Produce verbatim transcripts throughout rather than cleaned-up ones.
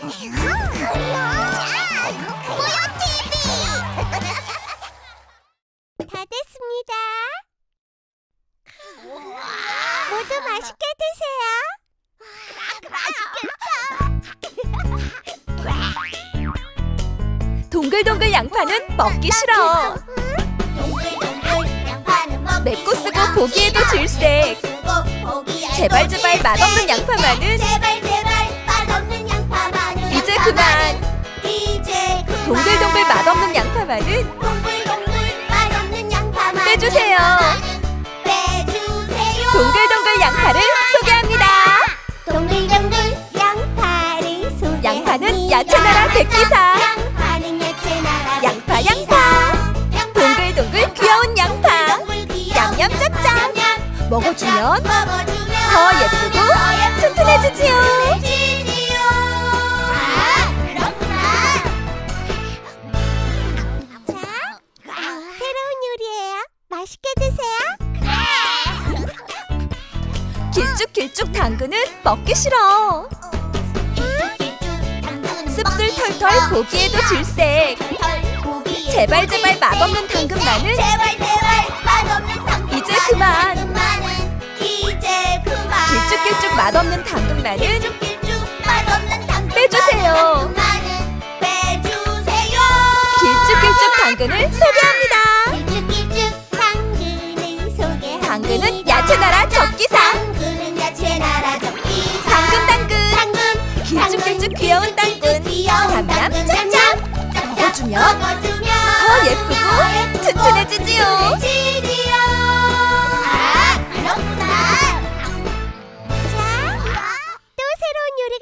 모여 티비! 다 됐습니다. 모두 맛있게 드세요. 동글동글 양파는 먹기 싫어. 동글동글 양파는 먹기 맵고 쓰고 싫어. 보기에도 질색. 제발 제발 맛없는 양파만은 제발 제발 맛없는 양파만은 이제 그만. 이제 그만. 동글동글 맛없는 양파만은 동글동글 맛없는 양파만은 빼주세요. 빼주세요. 동글동글 양파를 소개합니다. 동글동글 양파를 소개합니다. 양파는 야채나라 백기사. 양파는 야채나라 양파 양파. 동글동글 귀여운 양파. 냠냠 짭짭. 먹어주면 더 예쁘고 튼튼해지지요. 아, 그렇구나. 자, 새로운 요리예요. 맛있게 드세요. 길쭉길쭉 당근은 먹기 싫어. 씁쓸 털털 보기에도 질색. 제발 제발 맛없는 당근만은 제발 제발 맛없는 당근. 이제 그만. 이제 그만. 길쭉길쭉 맛없는 당근만은 길쭉길쭉 맛없는 당근. 빼주세요. 빼주세요. 길쭉길쭉 당근을 소개합니다. 길쭉길쭉 당근을 소개합니다. 당근은 야채나라 적기사. 당근은 야채나라 적기사. 당근 당근. 당근. 길쭉길쭉 귀여운 당근. 귀여운 냠냠 당근. 짭짭. 먹어주면 먹어주면 더 예쁘고 튼튼해지지요. 튼튼해지지요. 아, 그렇구나. 자, 또 새로운 요리가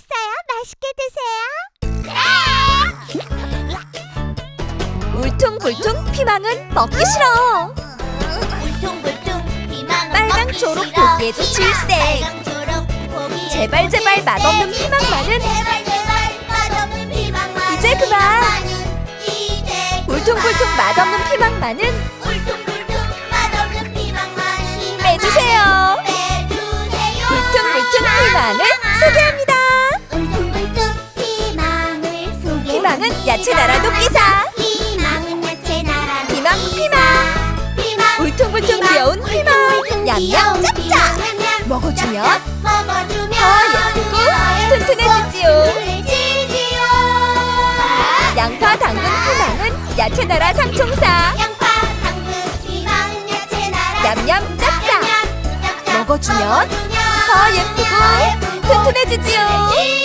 나왔어요. 맛있게 드세요. 울퉁불퉁 피망은 먹기 싫어. 울퉁불퉁 피망은 빨강 먹기 초록 싫어. 보기에도 질색. 빨강 초록 보기에도 제발 제발 질색. 맛없는 피망만은 제발 제발 맛없는 피망만은 이제 그만. 이제 울퉁불퉁 맛없는 피망만은 울퉁불퉁 맛없는 피망만은 빼주세요. 빼주세요. 울퉁불퉁 피망을 소개합니다. 울퉁불퉁 피망을 소개. 피망은 야채나라 돕기사. 피망은 야채나라 피망 피망. 피망. 울퉁불퉁 귀여운 피망. 냠냠 짭짭. 먹어주면 먹어주면 더 예쁘고 튼튼해지지요. 튼튼해지지요. 양파 당근 피망은 야채나라 삼총사. 양파 당근 피망은 야채나라 냠냠 짭짭. 냠냠 짭짭. 먹어주면 먹어주면 더 예쁘고 튼튼해지지요.